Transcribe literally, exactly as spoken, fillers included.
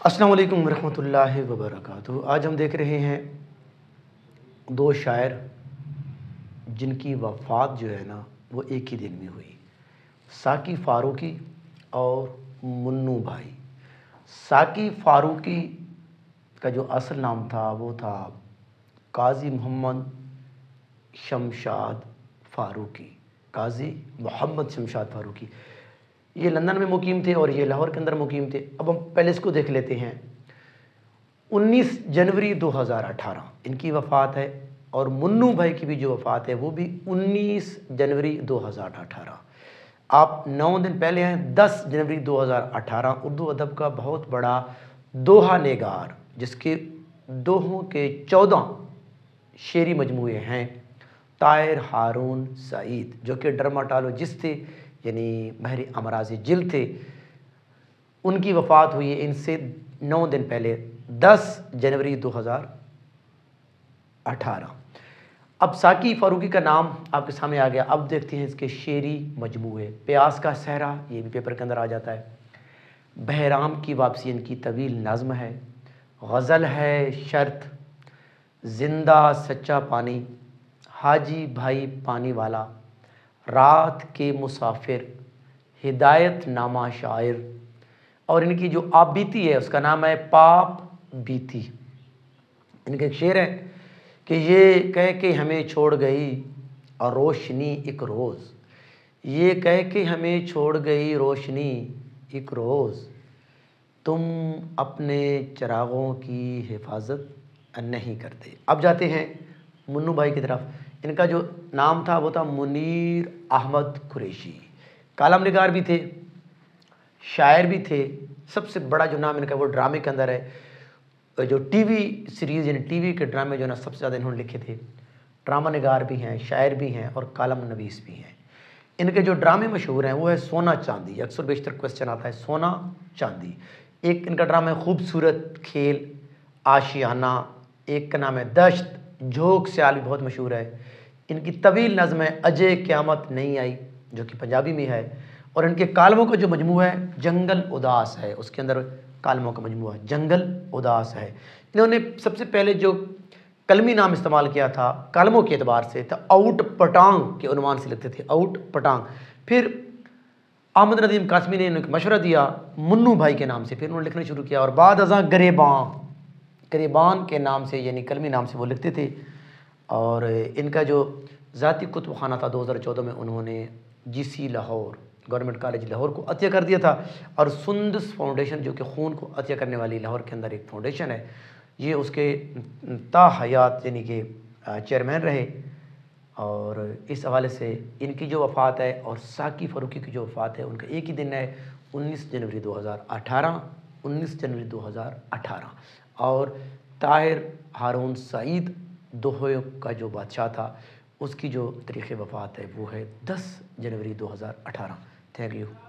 السلام علیکم ورحمۃ اللہ وبرکاتہ۔ آج ہم دیکھ رہے ہیں دو شاعر جن کی وفات جو ہے نا وہ ایک ہی دن میں ہوئی، ساقی فاروقی اور منو بھائی۔ ساقی فاروقی کا جو اصل نام تھا وہ تھا قاضی محمد شمشاد فاروقی، قاضی محمد شمشاد فاروقی۔ یہ لندن میں مقیم تھے اور یہ لاہور کے اندر مقیم تھے۔ اب ہم پہلے اس کو دیکھ لیتے ہیں۔ انیس جنوری دو ہزار اٹھارہ ان کی وفات ہے، اور منو بھائی کی بھی جو وفات ہے وہ بھی انیس جنوری دو ہزار اٹھارہ۔ آپ نو دن پہلے ہیں، دس جنوری دو ہزار اٹھارہ۔ اردو ادب کا بہت بڑا دوہا نگار، جس کے دوہوں کے چودہ شعری مجموعے ہیں، طاہر ہارون سعید، جو کہ ڈرماٹالوجسٹ تھے، یعنی ماہر امراض جلد تھے، ان کی وفات ہوئی ہے ان سے نو دن پہلے، دس جنوری دو ہزار اٹھارہ۔ اب ساقی فاروقی کا نام آپ کے سامنے آ گیا۔ اب دیکھتے ہیں اس کے شعری مجموعے۔ پیاس کا صحرا، یہ بھی پیپر کے اندر آ جاتا ہے۔ بہرام کی واپسی ان کی طویل نظم ہے۔ غزل ہے شرط، زندہ سچا پانی، حاجی بھائی پانی والا، رات کے مسافر، ہدایت نامہ شاعر، اور ان کی جو آپ بیتی ہے اس کا نام ہے پاپ بیتی۔ ان کا ایک شعر ہے کہ یہ کہہ کے ہمیں چھوڑ گئی اور روشنی ایک روز، یہ کہہ کے ہمیں چھوڑ گئی روشنی ایک روز، تم اپنے چراغوں کی حفاظت نہیں کرتے۔ اب جاتے ہیں منو بھائی کی طرف۔ ان کا جو نام تھا وہ تھا منیر احمد قریشی۔ کالم نگار بھی تھے، شاعر بھی تھے۔ سب سے بڑا جو نام ان کا وہ ڈرامے کے اندر ہے، جو ٹی وی سیریز یعنی ٹی وی کے ڈرامے جو نا سب سے زیادہ انہوں نے لکھے تھے۔ ڈرامہ نگار بھی ہیں، شاعر بھی ہیں اور کالم نویس بھی ہیں۔ ان کے جو ڈرامے مشہور ہیں وہ ہے سونا چاندی۔ اکثر بیشتر کوسچن آتا ہے سونا چاندی۔ ایک ان کا ڈرامہ ہے خوبصورت کھیل، آشیانہ، ایک کا نام ہے دشت، جھوک سیال بھی بہت مشہور ہے۔ ان کی طویل نظم ہے اجے قیامت نہیں آئی، جو کہ پنجابی میں ہے، اور ان کے کالموں کا جو مجموعہ ہے جنگل اداس ہے، اس کے اندر کالموں کا مجموعہ جنگل اداس ہے۔ انہوں نے سب سے پہلے جو کلمی نام استعمال کیا تھا کالموں کے اعتبار سے تھا آؤٹ پٹانگ کے عنوان سے لکھتے تھے، آؤٹ پٹانگ۔ پھر احمد ندیم قاسمی نے انہیں ایک مشورہ دیا منو بھائی کے نام سے، پھر انہوں نے لکھنا شروع کیا، اور بعد ازاں گریباں گریبان کے نام سے یعنی کلمی نام سے وہ لکھتے تھے۔ اور ان کا جو ذاتی کتب خانہ تھا دو ہزار چودہ میں انہوں نے G C Lahore government college Lahore کو عطیہ کر دیا تھا، اور سندس فاؤنڈیشن جو کہ خون کو عطیہ کرنے والی لاہور کے اندر ایک فاؤنڈیشن ہے، یہ اس کے تا حیات یعنی کہ چیئرمین رہے۔ اور اس حوالے سے ان کی جو وفات ہے اور ساقی فاروقی کی جو وفات ہے ان کا ایک ہی دن ہے، انیس جنوری دو ہزار اٹھارہ انیس جنوری دو ہزار اٹھارہ۔ اور طاہر ہارون سعید دوہوں کا جو بادشاہ تھا اس کی جو تاریخ وفات ہے وہ ہے دس جنوری دو ہزار اٹھارہ۔ Thank you.